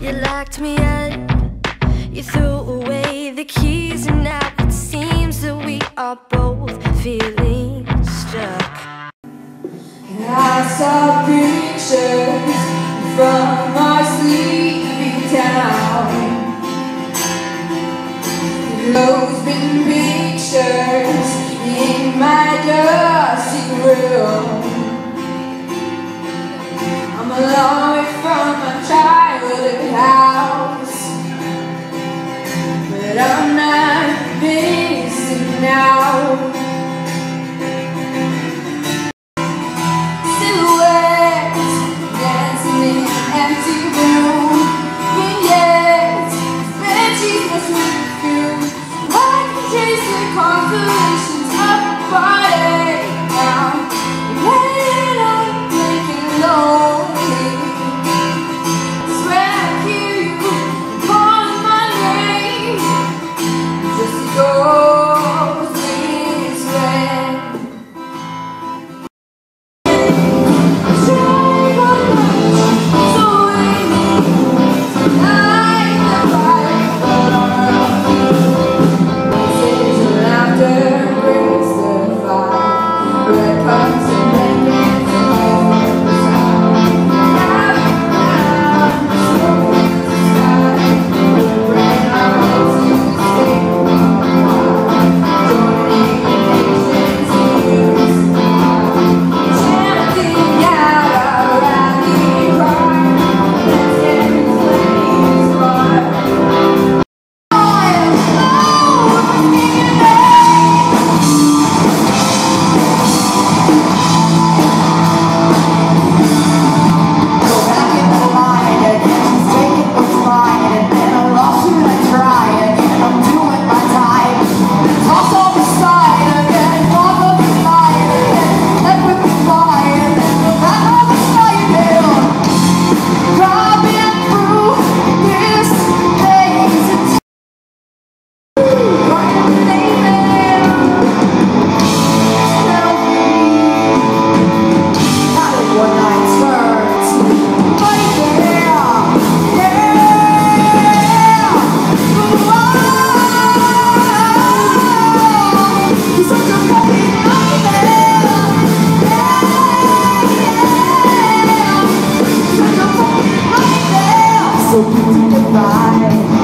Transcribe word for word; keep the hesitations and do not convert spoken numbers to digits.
You locked me up, you threw away the keys, and now it seems that we are both feeling stuck. I saw pictures from our sleepy town, close-bitten pictures in my dusty room. I'm a long way from my childhood house, but I'm not missing now. Constellations of a body now, when I'm making lonely. Swear I hear you calling my name, just it goes this way. Shame on us, so we tonight the fire. So goodbye.